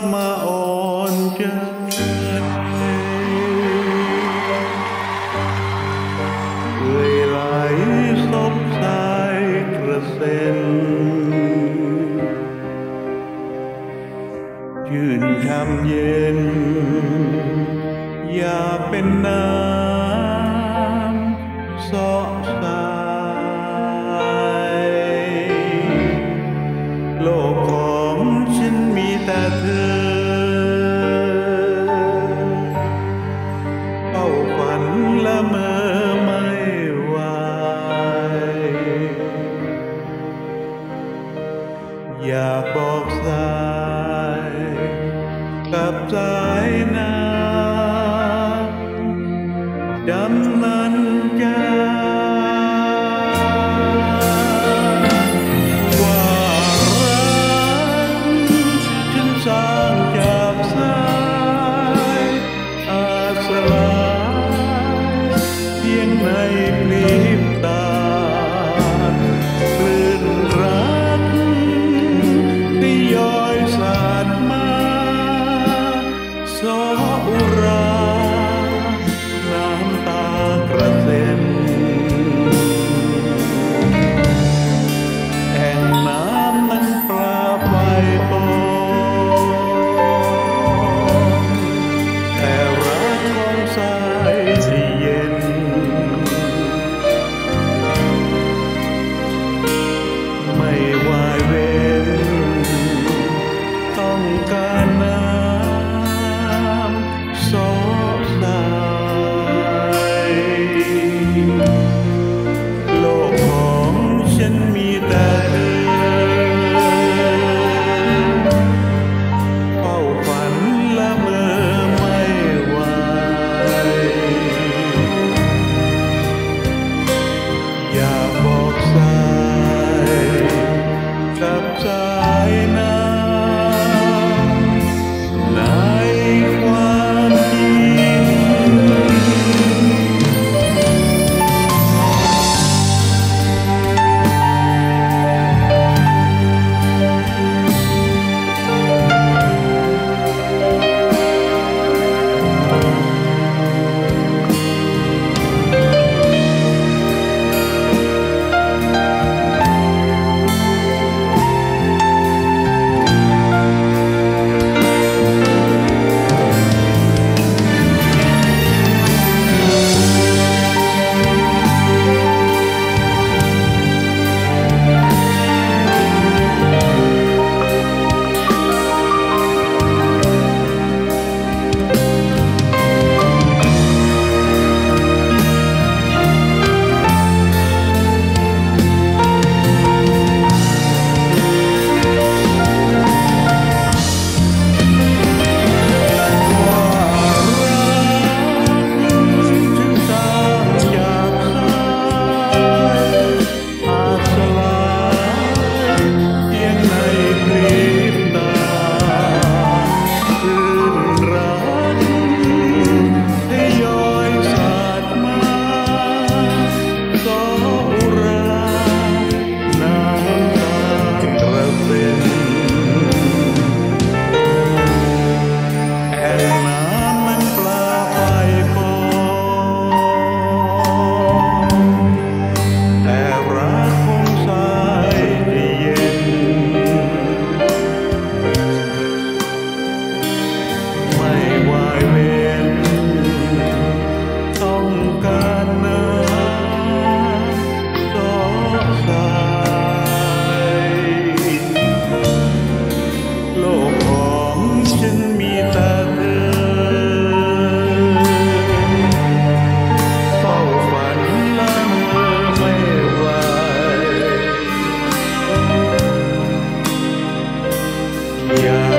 มาอ่อนใจเอ่ยไหลซบสายกระเซ็นชื่นช่ำเย็นอยากเป็นน้ำซอสายโลกของฉันมีแต่เธอเฝ้าฝันละเมอไม่ไหวอยากบอกสายกับสายน้ำจำมันใจว่ารักฉันสร้างจากสายอาสลายเพียงในพริบตาคลื่นรักที่ย้อยสาดมาโสอุราน้ำตากระเซ็นแอ่งน้ำนั้นปลาไฟปนแต่รักของสายที่เย็นไม่วายเว้นต้องการน้ำสดใสโลกของฉันมีแต่เธอเฝ้าฝันละเมอไม่ไหวอยากบอกสายกับสายน้ำในความจริงอยาก